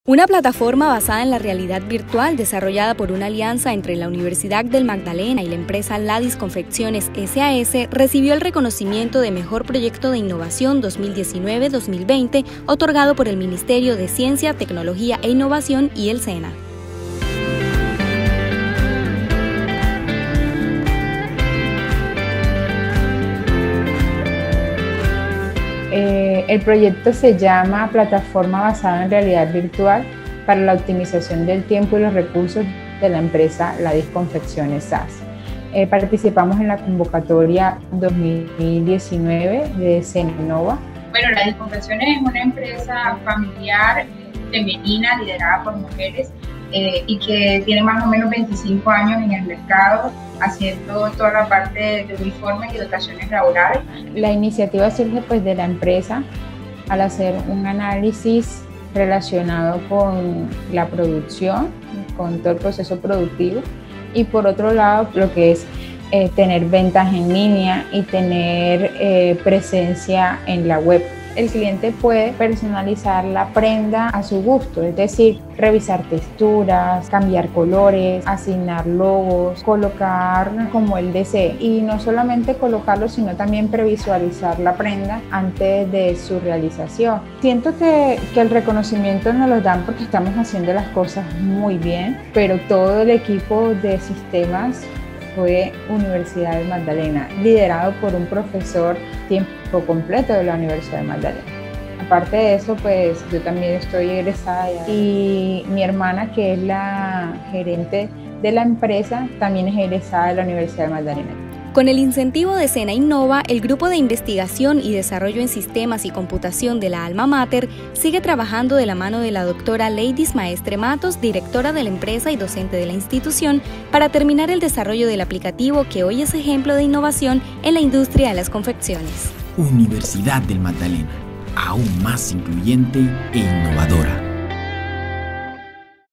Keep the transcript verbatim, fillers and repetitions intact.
Una plataforma basada en la realidad virtual desarrollada por una alianza entre la Universidad del Magdalena y la empresa Ladis Confecciones S A S recibió el reconocimiento de Mejor Proyecto de Innovación dos mil diecinueve dos mil veinte otorgado por el Ministerio de Ciencia, Tecnología e Innovación y el SENA. Eh, el proyecto se llama Plataforma basada en realidad virtual para la optimización del tiempo y los recursos de la empresa Ladis Confecciones S A S. Eh, participamos en la convocatoria dos mil diecinueve de SENA Innova. Bueno, Ladis Confecciones es una empresa familiar, femenina, liderada por mujeres eh, y que tiene más o menos veinticinco años en el mercado, haciendo toda la parte de uniformes y dotaciones laborales. La iniciativa surge pues de la empresa al hacer un análisis relacionado con la producción, con todo el proceso productivo, y por otro lado lo que es eh, tener ventas en línea y tener eh, presencia en la web. El cliente puede personalizar la prenda a su gusto, es decir, revisar texturas, cambiar colores, asignar logos, colocar como él desee. Y no solamente colocarlo, sino también previsualizar la prenda antes de su realización. Siento que, que el reconocimiento nos lo dan porque estamos haciendo las cosas muy bien, pero todo el equipo de sistemas fue Universidad del Magdalena, liderado por un profesor tiempo completo de la Universidad del Magdalena. Aparte de eso, pues yo también estoy egresada y mi hermana, que es la gerente de la empresa, también es egresada de la Universidad del Magdalena. Con el incentivo de SENA Innova, el Grupo de Investigación y Desarrollo en Sistemas y Computación de la Alma Mater sigue trabajando de la mano de la doctora Leidis Maestre Matos, directora de la empresa y docente de la institución, para terminar el desarrollo del aplicativo que hoy es ejemplo de innovación en la industria de las confecciones. Universidad del Magdalena, aún más incluyente e innovadora.